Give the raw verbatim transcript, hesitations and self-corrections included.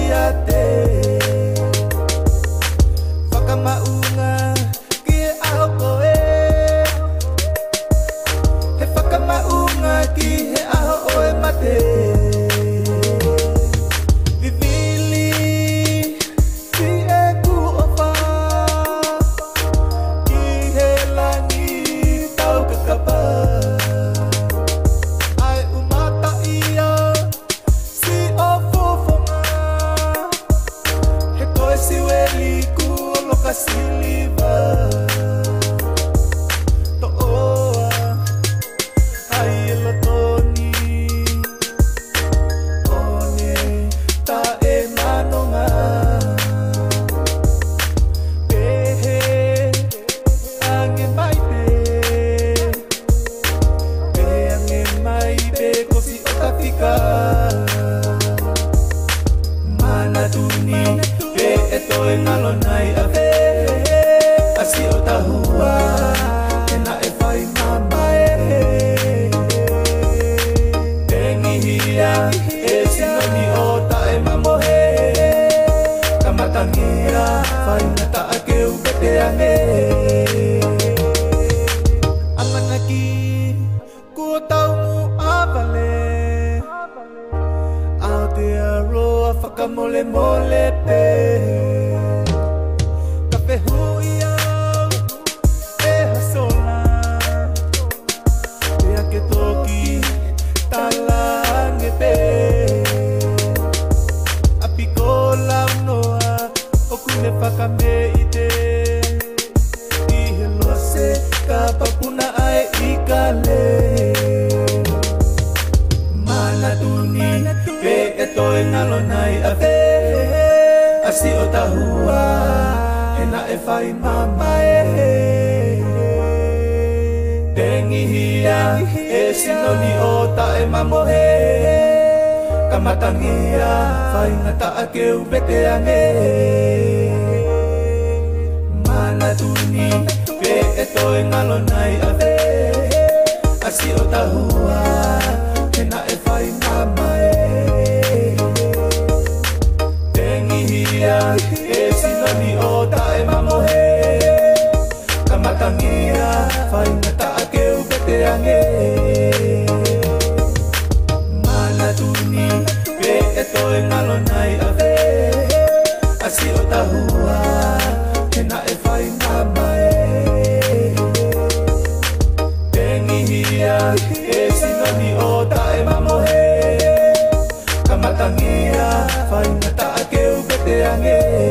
ate whakamaunga ki he aho koe he whakamaunga ki he aho oe mate vivili ki e ku ofa ki he langi tau kakapa ai umata ia si o fofonga he koe si weli ku loka siliva to oa ai elo toni one ta e manonga pehe ange mai pe pe ange mai pe kosi o tafika mana tuni pe e toe ngalo nai ave asi o tahua e na e whai mama e tengi hia e sinoni o ta e mamohe kamatangia whai ngata ake ubete ange amanaki kua tau mu avale Aotearoa whakamole mole pe Kape hui au e hasola Pea ke toki talange pe Apiko lau noa o kune whakame i te I he loase ka papuna ai i ka le Mana tuni pe e toe ngalo nai a ve Asi o tahua e na e whai mama e Tengi hia e sinoni o ta e mamohe Kamatangia whai ngata ake ubete ange Mana tuni pe e toe ngalo nai a ve Asi o tahua e na e whai mama e Tengi hia e sinoni o ta e mamohe Kamatangia whai ngata ake ubete ange Mana tuni pe e toe ngalo nai a ve Asi o tahua e na e whai mama e Tengi hia e sinoni o ta e mamohe Kamatangia whai ngata ake ubete ange